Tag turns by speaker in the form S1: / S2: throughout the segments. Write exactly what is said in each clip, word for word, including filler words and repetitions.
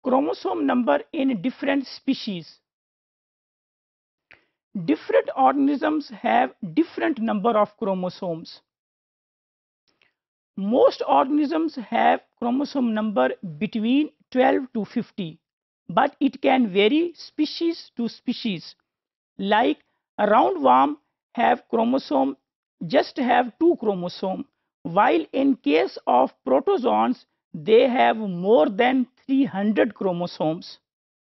S1: chromosome number in different species. Different organisms have different number of chromosomes. Most organisms have chromosome number between twelve to fifty, but it can vary species to species. Like a roundworm have chromosome just have two chromosome, while in case of protozoans they have more than three hundred chromosomes.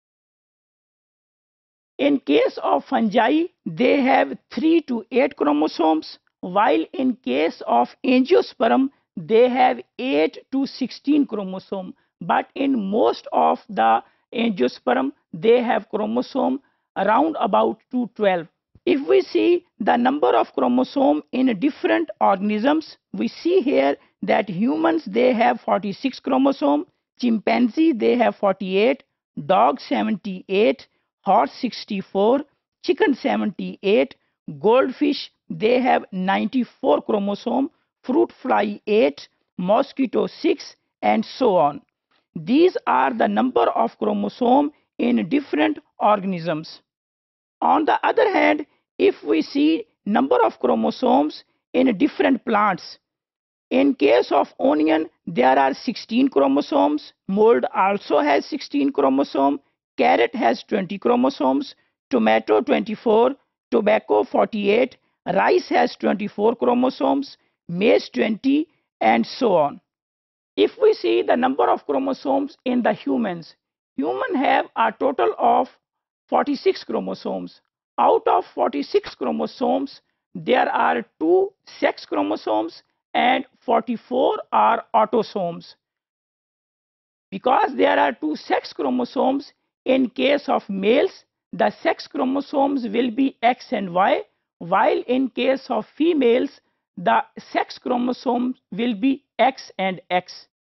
S1: In case of fungi, they have three to eight chromosomes, while in case of angiosperm, they have eight to sixteen chromosomes. But in most of the angiosperm, they have chromosome around about two hundred twelve. If we see the number of chromosomes in different organisms, we see here that humans they have forty-six chromosomes, chimpanzee they have forty-eight, dog seventy-eight, horse sixty-four, chicken seventy-eight, goldfish they have ninety-four chromosomes, fruit fly eight, mosquito six, and so on. These are the number of chromosomes in different organisms. On the other hand, if we see number of chromosomes in different plants, in case of onion, there are sixteen chromosomes, mold also has sixteen chromosomes, carrot has twenty chromosomes, tomato twenty-four, tobacco forty-eight, rice has twenty-four chromosomes, maize twenty, and so on. If we see the number of chromosomes in the humans, humans have a total of forty-six chromosomes. Out of forty-six chromosomes, there are two sex chromosomes and forty-four are autosomes. Because there are two sex chromosomes, in case of males, the sex chromosomes will be X and Y, while in case of females, the sex chromosomes will be X and X.